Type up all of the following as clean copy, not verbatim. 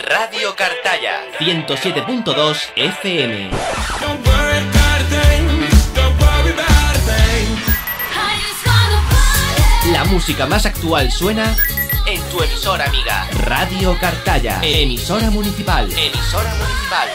Radio Cartaya 107.2 FM. La música más actual suena en tu emisora amiga. Radio Cartaya, emisora municipal. Emisora municipal.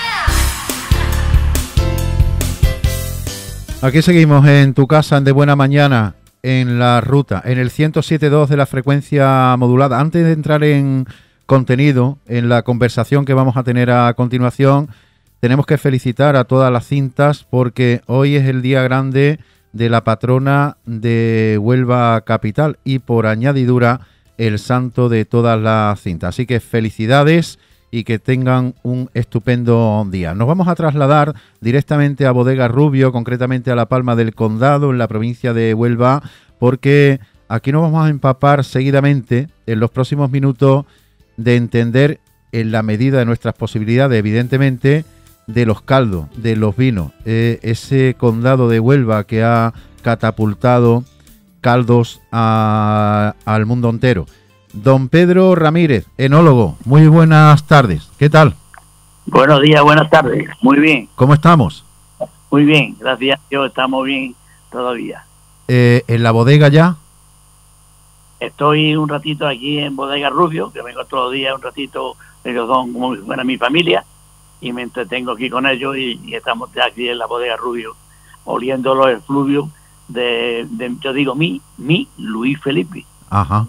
Aquí seguimos en tu casa, en De Buena Mañana, en la ruta, en el 107.2 de la frecuencia modulada. Antes de entrar en contenido, en la conversación que vamos a tener a continuación, tenemos que felicitar a todas las cintas porque hoy es el día grande de la patrona de Huelva Capital y por añadidura el santo de todas las cintas. Así que felicidades y que tengan un estupendo día. Nos vamos a trasladar directamente a Bodega Rubio, concretamente a La Palma del Condado, en la provincia de Huelva, porque aquí nos vamos a empapar seguidamente en los próximos minutos de entender, en la medida de nuestras posibilidades, evidentemente, de los caldos, de los vinos. Ese condado de Huelva que ha catapultado caldos al mundo entero. Don Pedro Ramírez, enólogo, muy buenas tardes. ¿Qué tal? Buenos días, buenas tardes. Muy bien. ¿Cómo estamos? Muy bien, gracias a Dios, estamos bien todavía. ¿En la bodega ya? Estoy un ratito aquí en Bodega Rubio, que vengo todos los días un ratito, ellos son como si fuera mi familia, y me entretengo aquí con ellos y estamos aquí en la Bodega Rubio, oliendo los efluvios de yo digo, mi Luis Felipe. Ajá.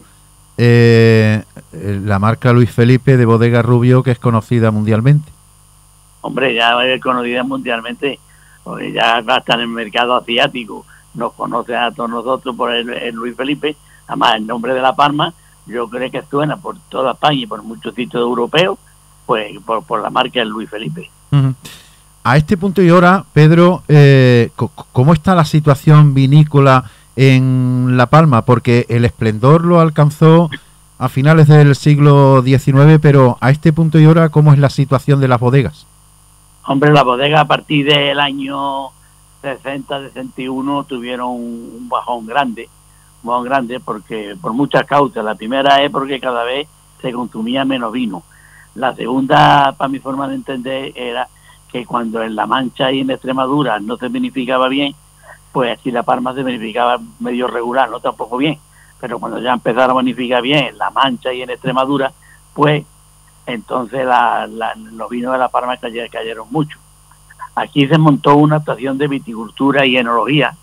La marca Luis Felipe de Bodega Rubio, que es conocida mundialmente. Hombre, ya es conocida mundialmente, porque ya hasta en el mercado asiático nos conocen a todos nosotros por el Luis Felipe. Además, el nombre de La Palma, yo creo que suena por toda España y por muchos sitios europeos, pues por la marca del Luis Felipe. Uh-huh. A este punto y hora, Pedro, ¿cómo está la situación vinícola en La Palma? Porque el esplendor lo alcanzó a finales del siglo XIX, pero a este punto y hora, ¿cómo es la situación de las bodegas? Hombre, las bodegas a partir del año 60-61 tuvieron un bajón grande, porque por muchas causas. La primera es porque cada vez se consumía menos vino. La segunda, para mi forma de entender, era que cuando en La Mancha y en Extremadura no se vinificaba bien, pues aquí La Palma se vinificaba medio regular, no tampoco bien. Pero cuando ya empezaron a vinificar bien en La Mancha y en Extremadura, pues entonces los vinos de La Palma cayeron mucho. Aquí se montó una estación de viticultura y enología,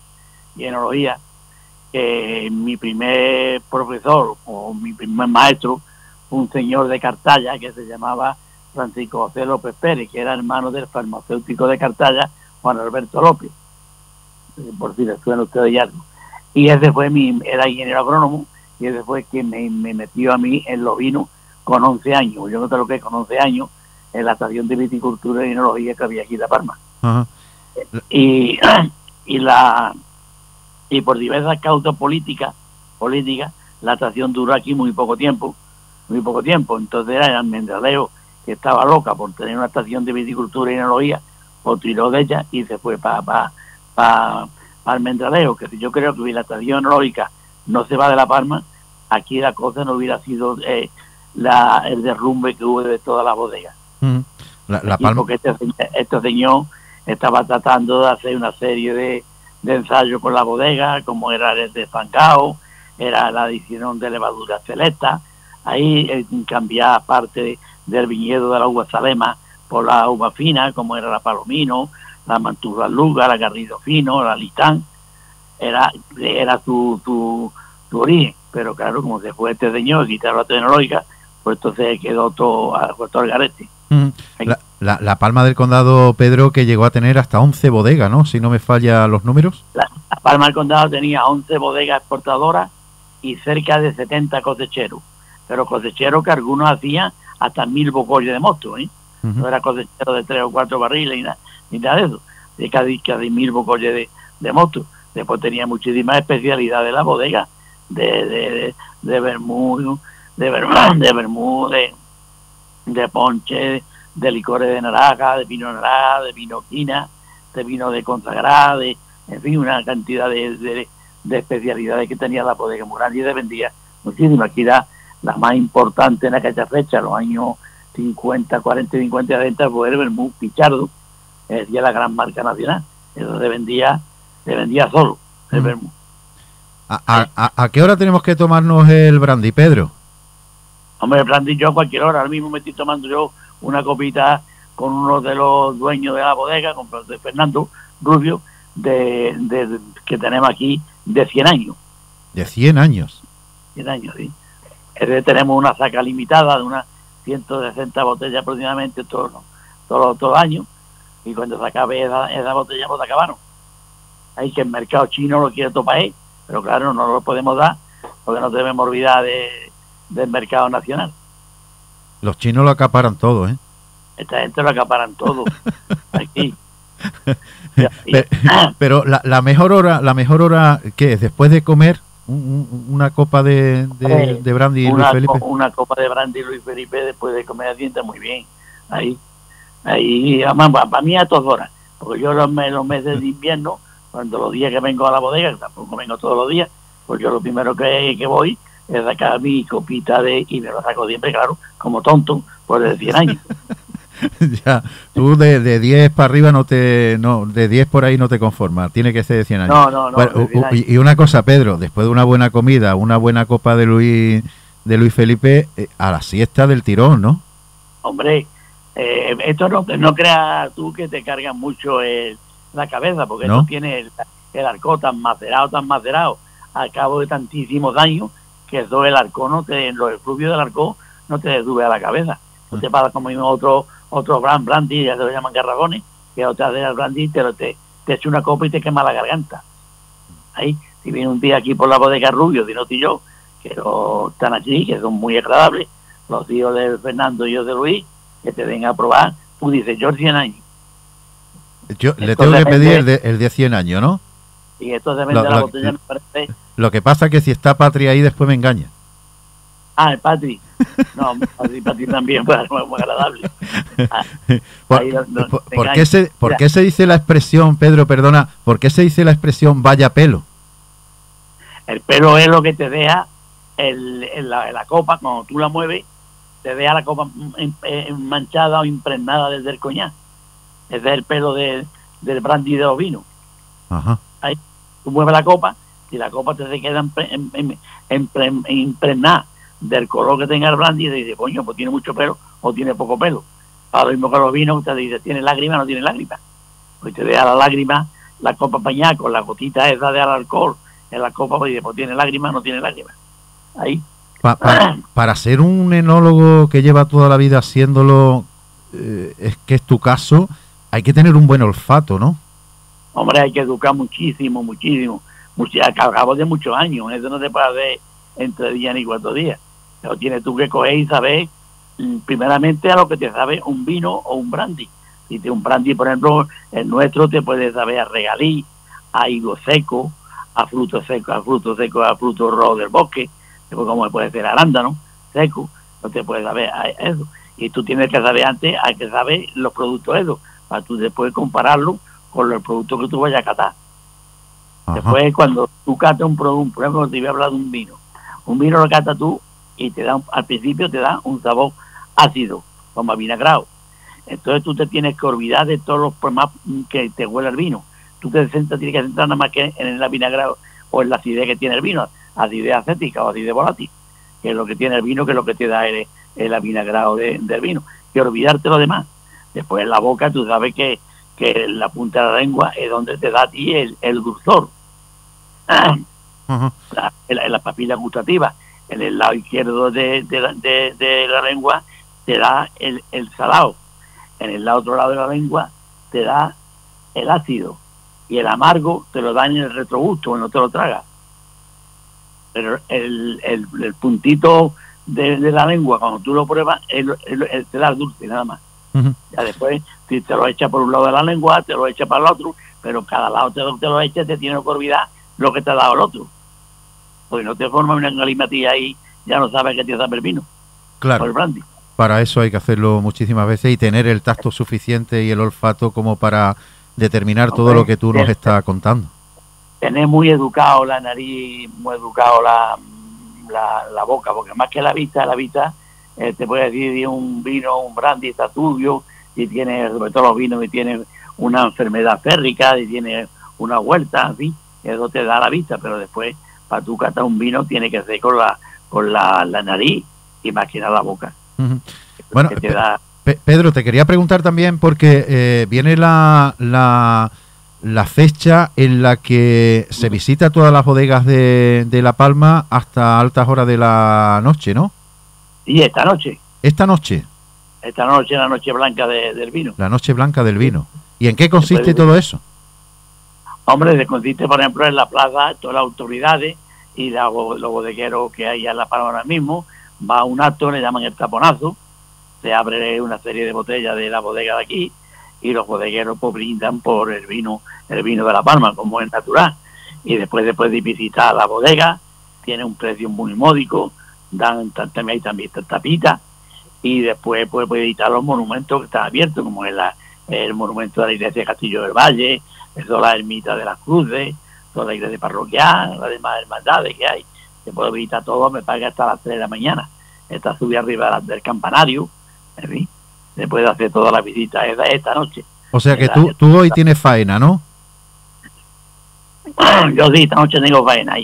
que mi primer profesor o mi primer maestro, un señor de Cartaya que se llamaba Francisco José López Pérez, que era hermano del farmacéutico de Cartaya, Juan Alberto López, por si les suena a ustedes algo. Y ese fue era ingeniero agrónomo, y ese fue quien me metió a mí en los vinos con 11 años. Yo no sé lo que es con 11 años, en la estación de viticultura y enología que había aquí en La Palma. Uh-huh. Y por diversas causas políticas, la estación duró aquí muy poco tiempo. Entonces era el almendraleo, que estaba loca por tener una estación de viticultura y enología, o tiró de ella y se fue para almendraleo, que si yo creo que la estación enológica no se va de La Palma, aquí la cosa no hubiera sido el derrumbe que hubo de todas las bodegas. La Palma... Porque este señor estaba tratando de hacer una serie de ensayos con la bodega, como era el desfancao, era la adición de levadura selecta, ahí cambiar parte del viñedo de la uva Salema por la uva fina, como era la Palomino, la Manturra Luga, la Garrido Fino, la Litán, era su origen. Pero claro, como se fue este señor, quitar la tecnológica, pues entonces quedó todo al garete. La Palma del Condado, Pedro, que llegó a tener hasta 11 bodegas, ¿no? Si no me falla los números. La Palma del Condado tenía 11 bodegas exportadoras y cerca de 70 cosecheros. Pero cosecheros que algunos hacían hasta 1000 bocolles de mosto, ¿eh? Uh-huh. No era cosechero de 3 o 4 barriles ni nada de eso. De casi 1000 bocolles de mosto. Después tenía muchísimas especialidades de la bodega, de vermú, de ponche, de licores de naranja, de vino quina, de vino de consagrada, en fin, una cantidad de especialidades que tenía la bodega Muralla, y se vendía muchísimas. Aquí era la más importante en aquella fecha, los años 50, 40 y 50 ventas, pues el vermut Pichardo, decía la gran marca nacional. Eso se vendía solo, el vermut. ¿A qué hora tenemos que tomarnos el brandy, Pedro? Hombre, el brandy yo a cualquier hora. Ahora mismo me estoy tomando yo una copita con uno de los dueños de la bodega, con Fernando Rubio, que tenemos aquí de 100 años. ¿De 100 años? 100 años, sí. Tenemos una saca limitada de unas 160 botellas aproximadamente todos los años, y cuando se acabe esa botella, pues se acabaron. Hay que el mercado chino lo quiere topar, pero claro, no lo podemos dar porque no debemos olvidar del mercado nacional. Los chinos lo acaparan todo, ¿eh? Esta gente lo acaparan todo. Aquí. Pero la mejor hora, ¿qué es? Después de comer una copa de brandy Luis Felipe. Una copa de brandy Luis Felipe después de comer asienta muy bien. Ahí, para mí a todas horas. Porque yo los meses de invierno, cuando los días que vengo a la bodega, que tampoco vengo todos los días, pues yo lo primero que voy es sacar mi copita y me lo saco siempre, claro, como tonto, pues de 100 años. Ya, tú de 10 para arriba de 10 por ahí no te conformas, tiene que ser de 100 años. No. Bueno, y una cosa, Pedro, después de una buena comida, una buena copa de Luis Felipe, a la siesta del tirón, ¿no? Hombre, esto no creas tú que te carga mucho la cabeza, porque ¿no? Esto tiene el arco tan macerado, al cabo de tantísimos años, que eso el arco los efluvios del arco no te sube a la cabeza. No te pasa como otro brandy, ya se lo llaman garragones, que otra de las brandy te echa una copa y te quema la garganta. Ahí, si viene un día aquí por la bodega Rubio, Dinote y yo, que están aquí, que son muy agradables, los hijos de Fernando y yo de Luis, que te den a probar, tú dices, yo 100 años. Yo le tengo que pedir el de 100 años, ¿no? Y esto se vende la botella, me parece. Lo que pasa es que si está Patri ahí, después me engaña. El Patri. No, Patri también fue muy agradable. ¿Por qué se dice la expresión, Pedro, perdona, por qué se dice la expresión vaya pelo? El pelo es lo que te deja la copa, cuando tú la mueves, te deja la copa manchada o impregnada desde el coñac. Ese es el pelo del brandy de los vinos. Ajá. Ahí tú mueves la copa y la copa te se queda impregnada del color que tenga el brandy y te dice, coño, pues tiene mucho pelo o tiene poco pelo. Ahora mismo que los vinos te dice, ¿tiene lágrima o no tiene lágrima? Pues te deja la lágrima, la copa pañada con la gotita esa de alcohol en la copa, pues dice, pues tiene lágrima o no tiene lágrima. Ahí. Para ser un enólogo que lleva toda la vida haciéndolo, es que es tu caso, hay que tener un buen olfato, ¿no? Hombre, hay que educar muchísimo. Al cabo de muchos años, eso no te puede hacer entre días ni 4 días. Pero tienes tú que coger y saber, primeramente, a lo que te sabe un vino o un brandy. Si te un brandy, por ejemplo, el nuestro te puede saber a regalí, a higo seco, a frutos secos, a frutos rojos del bosque, después como puede ser arándano seco, no te puede saber a eso. Y tú tienes que saber antes, hay que saber los productos esos, para tú después compararlo con los productos que tú vayas a catar. Ajá. Después, cuando tú catas un producto, por ejemplo, te voy a hablar de un vino lo catas tú y te da al principio te da un sabor ácido, como avinagrado. Entonces tú te tienes que olvidar de todos los problemas que te huele el vino. Tú tienes que centrar nada más que en el avinagrado o en la acidez que tiene el vino, acidez acética o acidez volátil, que es lo que tiene el vino, que es lo que te da el avinagrado del vino, y olvidarte lo demás. Después en la boca tú sabes que la punta de la lengua es donde te da a ti el dulzor. Uh-huh. La papila gustativa, en el lado izquierdo de la lengua te da el salado, en el otro lado de la lengua te da el ácido, y el amargo te lo da en el retrogusto, no te lo tragas. Pero el puntito de la lengua, cuando tú lo pruebas, te da dulce nada más. Uh-huh. Ya después, si te lo echa por un lado de la lengua, te lo echa para el otro, pero cada lado te lo echa, te tiene que olvidar lo que te ha dado el otro. Pues no te forma una galimatía y ya no sabes que te sabe el vino. Claro. El brandy. Para eso hay que hacerlo muchísimas veces y tener el tacto suficiente y el olfato como para determinar todo lo que tú nos estás contando. Tener muy educado la nariz, muy educado la boca, porque más que la vista te puede decir si un vino, un brandy está turbio, si tiene, sobre todo los vinos que tienen una enfermedad férrica, si tiene una vuelta, en fin, eso te da la vista, pero después para tú catar un vino tiene que ser con la nariz y más que nada la boca. Uh-huh. Bueno, te da... Pedro, te quería preguntar también porque viene la fecha en la que se visita todas las bodegas de La Palma hasta altas horas de la noche, ¿no? Sí, esta noche. ¿Esta noche? Esta noche, la noche blanca del vino. La noche blanca del vino. ¿Y en qué consiste todo eso? Hombre, consiste, por ejemplo, en la plaza, todas las autoridades y los bodegueros que hay en La Palma ahora mismo, va a un acto, le llaman el taponazo, se abre una serie de botellas de la bodega de aquí y los bodegueros pues brindan por el vino de La Palma, como es natural. Y después de visitar la bodega, tiene un precio muy módico, también hay tapitas, y después puede visitar los monumentos que están abiertos, como es el monumento de la iglesia de Castillo del Valle, eso, la ermita de las Cruces, toda la iglesia parroquial, las demás hermandades que hay. Se puede visitar todo, me paga hasta las 3 de la mañana. Está subida arriba del campanario, en fin, se puede hacer todas las visitas esta noche. O sea que tú hoy tienes faena, ¿no? Yo sí, esta noche tengo faena.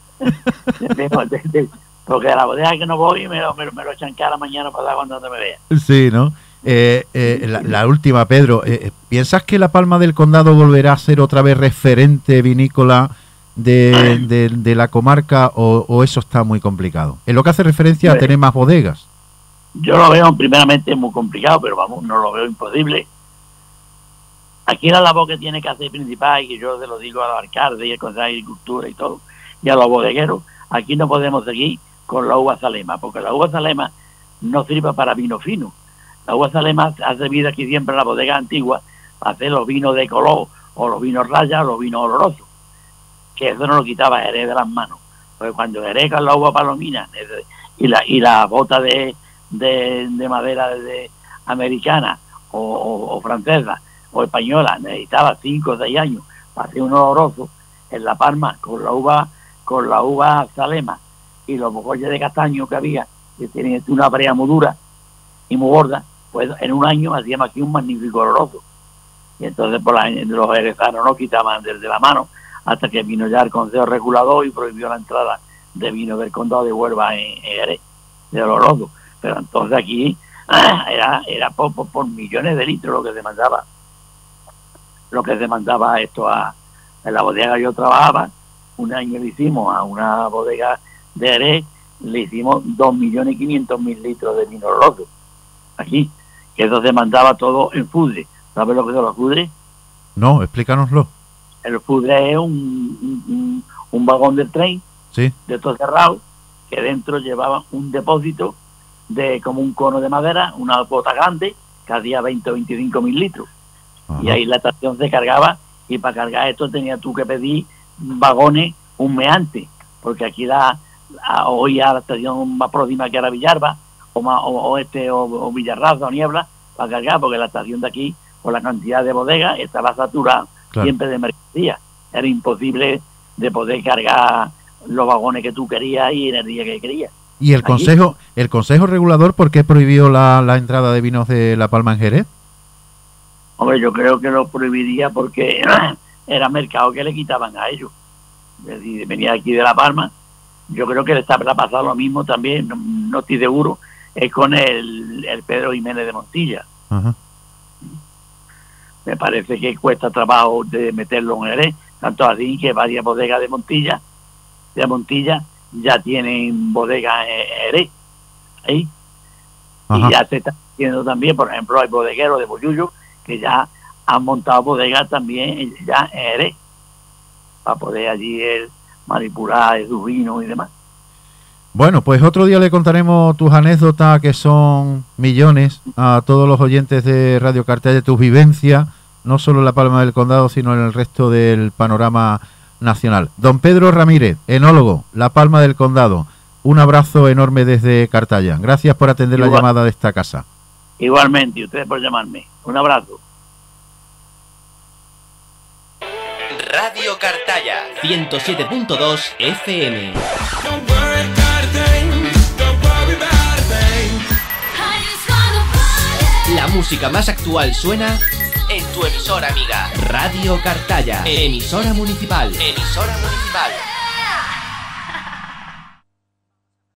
Porque a la bodega que no voy me lo echan cara mañana para cuando me vea. Sí, ¿no? La última, Pedro, ¿piensas que La Palma del Condado volverá a ser otra vez referente vinícola de la comarca o eso está muy complicado? En lo que hace referencia a tener más bodegas. Yo lo veo primeramente muy complicado, pero vamos, no lo veo imposible. Aquí la labor que tiene que hacer principal, y que yo se lo digo a los alcaldes y al Consejo de Agricultura y todo, y a los bodegueros, aquí no podemos seguir con la uva Zalema, porque la uva Zalema no sirve para vino fino. La uva Zalema ha servido aquí siempre en la bodega antigua para hacer los vinos de color, o los vinos rayas, o los vinos olorosos, que eso no lo quitaba Jerez de las manos. Porque cuando Jerez con la uva palomina y la bota de madera americana o francesa o española necesitaba 5 o 6 años para hacer un oloroso, en La Palma con la uva Zalema y los bogolles de castaño que había, que tienen una brea muy dura y muy gorda, pues en un año hacíamos aquí un magnífico oloroso. Y entonces los jerezanos no quitaban desde la mano hasta que vino ya el Consejo Regulador y prohibió la entrada de vino del Condado de Huelva en Jerez, de oloroso. Pero entonces aquí era por millones de litros lo que se mandaba esto en la bodega que yo trabajaba. Un año le hicimos a una bodega de Jerez, le hicimos 2.500.000 litros de vino oloroso aquí, que eso se mandaba todo en fudre. ¿Sabes lo que son los fudres? No, explícanoslo. El fudre es un vagón del tren, sí, de todo cerrado, que dentro llevaba un depósito de como un cono de madera, una bota grande, que hacía 20 o 25.000 litros. Ajá. Y ahí la estación se cargaba, y para cargar esto tenías tú que pedir vagones humeantes, porque aquí hoy a la estación más próxima que era Villalba, o Villarraza o Niebla, para cargar, porque la estación de aquí, por la cantidad de bodegas, estaba saturada, claro, siempre de mercancía. Era imposible de poder cargar los vagones que tú querías y en el día que querías. ¿Y el Consejo Regulador por qué prohibió la entrada de vinos de La Palma en Jerez? Hombre, yo creo que lo prohibiría porque era mercado que le quitaban a ellos. Si venía aquí de La Palma, yo creo que le está pasando lo mismo también, no estoy seguro, es con el Pedro Jiménez de Montilla. Ajá. Me parece que cuesta trabajo de meterlo en Jerez, tanto así que varias bodegas de Montilla ya tienen bodegas en Jerez. ¿Sí? Y ya se está haciendo también, por ejemplo, hay bodegueros de Bollullo que ya han montado bodegas también ya en Jerez, para poder allí manipular sus vinos y demás. Bueno, pues otro día le contaremos tus anécdotas, que son millones, a todos los oyentes de Radio Cartaya, de tus vivencias, no solo en La Palma del Condado, sino en el resto del panorama nacional. Don Pedro Ramírez, enólogo, La Palma del Condado, un abrazo enorme desde Cartaya. Gracias por atender la llamada de esta casa. Igualmente, y ustedes por llamarme. Un abrazo. Radio Cartaya 107.2 FM. música más actual suena en tu emisora amiga, Radio Cartaya, emisora municipal, emisora municipal.